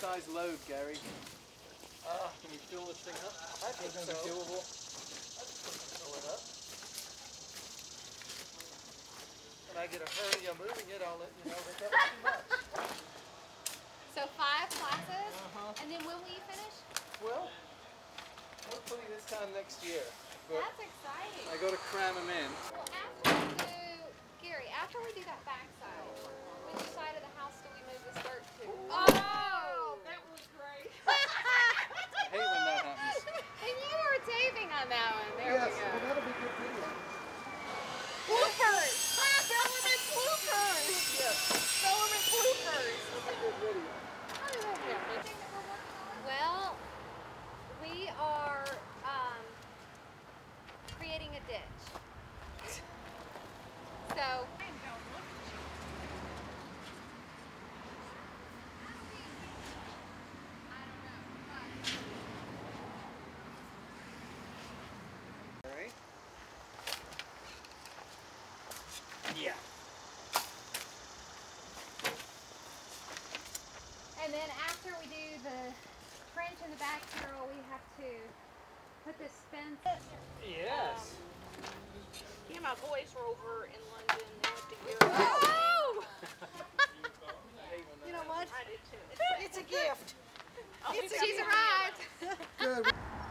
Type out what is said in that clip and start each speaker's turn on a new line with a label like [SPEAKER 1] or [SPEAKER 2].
[SPEAKER 1] size load, Gary? Can we fill this thing up?
[SPEAKER 2] I think so.
[SPEAKER 1] Doable.
[SPEAKER 2] Fill it up. When I get a hurry of moving it, I'll let you know that was too much.
[SPEAKER 3] So 5 classes, and then when will you finish?
[SPEAKER 2] Well, hopefully this time next year. But
[SPEAKER 3] that's exciting.
[SPEAKER 1] I got to cram them in.
[SPEAKER 3] Well, after we do that backside, which side of the house do we move this dirt to? Oh, that was great.
[SPEAKER 1] I hate when that happens.
[SPEAKER 3] And you were taping on that one. There we go.
[SPEAKER 2] Well, that'll be good video.
[SPEAKER 3] Bloopers! Bellarmine bloopers!
[SPEAKER 2] Yes.
[SPEAKER 3] Bellarmine bloopers!
[SPEAKER 2] That'll be good video.
[SPEAKER 3] Well, we are creating a ditch. So,
[SPEAKER 1] Alright.
[SPEAKER 2] Yeah.
[SPEAKER 3] and then after we do the trench in the back, Carol, we have to put this fence.
[SPEAKER 2] Yes.
[SPEAKER 4] Me and my boys were over in London. They went to Europe.
[SPEAKER 3] Oh!
[SPEAKER 4] You know what? I did too. It's a gift.
[SPEAKER 3] She's arrived.
[SPEAKER 2] Good.